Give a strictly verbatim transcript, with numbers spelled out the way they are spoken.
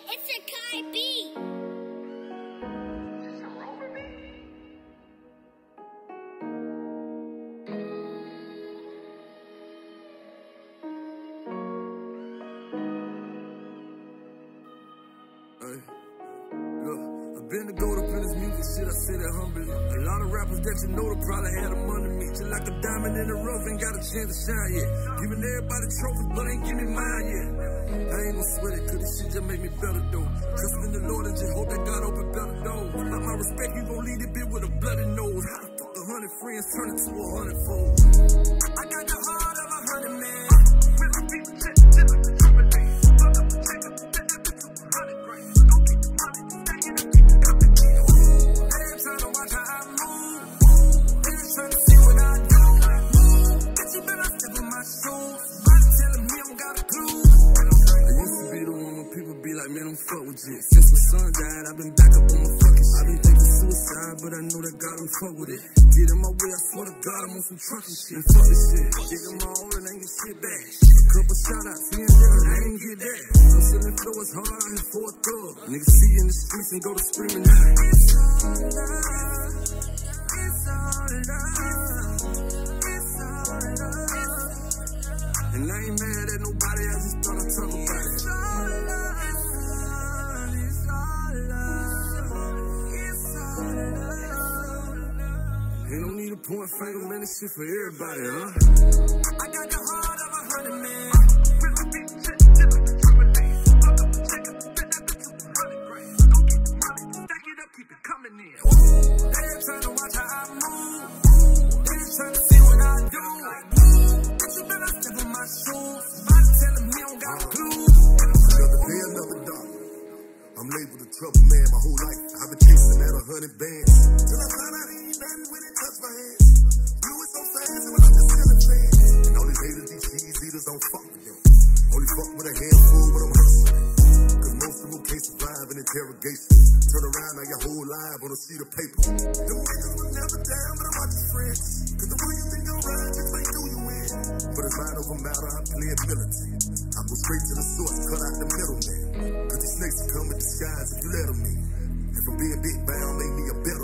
Itsakaibeat. Is this a Rover beat? Hey, look, I've been to go up in this music shit, I say that humbly. A lot of rappers that you know that probably had them under me. Just like a diamond in the rough, ain't got a chance to shine yet. Giving everybody trophies, but ain't give me mine yet. I ain't gon' sweat it, cause this shit just make me better though. Trust in the Lord and just hope that God open better doors. Like my respect, you gon' leave this bitch with a bloody nose. How the fuck a hundred friends turn it to a hundred fold? I got the heart of a hundred man. When I beat the check, check like the trumpet man. Fuck up the check, up, that that bitch to a hundred grand. Don't keep the money, stay in the keep it coming. They ain't tryna watch how I move. They just tryna see what I do. Bitch, you better step in my shoes. Body telling me I don't got a clue. I used to be the one when people be like, man, don't fuck with it. Since my son died, I've been back up on my fucking shit. I've been thinking suicide, but I know that God don't fuck with it. Get in my way, I swear to God, I'm on some trucking shit. And fuck this shit. Give them my all and ain't get shit back. Couple shout outs here and there, I ain't get that. I'm selling flow, it's hard out here for a thug. Niggas see you in the streets and go to screaming now. It's all love. It's all love. It's all love. And I ain't mad at nobody, I just thought I'd talk about it. It's all love. It's all love. It's all love. Ain't no need to point finger, man, this shit for everybody, huh? I got the heart of a hundred man. When I beat the check, check like the trumpet man. Fuck up the check, up, that that bitch to a hundred grand. Don't keep the money, stack it up, keep it coming in. They ain't tryna watch how I move. They just tryna see what I do. Bitch, you better step in my shoes. Body telling me I don't got a clue. Another day, another dollar. I'm labeled a trouble man my whole life. I've been chasing at a hundred bands till I found out ain't nothing when it touched my hands. You was so fast when I'm just killing fans. And all these haters, these cheese eaters don't fuck with them. Only fuck with a handful when I'm hustling. Cause most of them can't survive an interrogation. Turn around, now your whole life on a sheet of paper. Them niggas was never down, but I watch your friends. Cause the way you think you're right, just may do you in. But it's mind over matter, I'm playing militant. I go straight to the source, cut out the middleman. Cause these snakes will come in disguise if you let them in. And from being big bound, make me a better